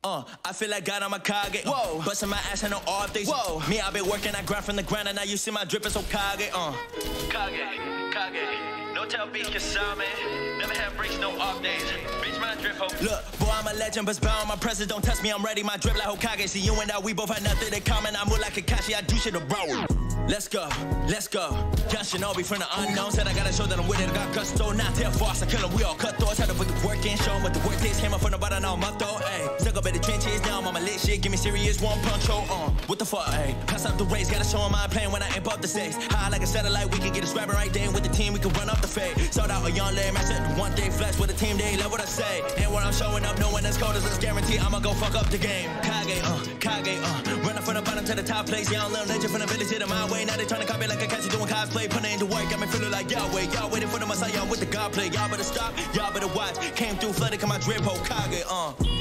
I feel like God, I'm a Kage. Whoa, busting my ass in no off days. Whoa, me, I've been working, I grind from the ground, and now you see my drip is so Kage. Kage. No tell beat Kasame. Never have breaks, no off days. Bitch, my drip hope. Look, boy, I'm a legend, but bound my presence. Don't test me, I'm ready. My drip like Hokage. See you and I, we both had nothing in common. I move like Kakashi, I do shit to bro. Let's go. Young Shinobi from the unknown. Said I gotta show that I'm with it. I got gusto, not tell false. I kill them, we all cut thoughts. Had to put the work in, show them what the work is. Came up from the bottom, now I'm up though. Ayy, stuck up in the trenches, now I'm on my lit shit. Give me serious one punch, what the fuck, ayy? Pass up the race, gotta show them I'm playing when I amp up the stakes. High like a satellite, we can get a scrapping right there. With the team, we can run up the fade. Sold out a young lame, I said one day flex with a team, they love what I say. And when I'm showing up, no one that's cold as us guarantee I'ma go fuck up the game. Kage, running from the bottom to the top place. Young little legend from the village to my way. Now they trying to copy like a catchy doing cosplay. Putting into work, got me feeling like Yahweh. Y'all waiting for the Messiah with the God play. Y'all better stop, y'all better watch. Came through flooded, come my drip, Hokage,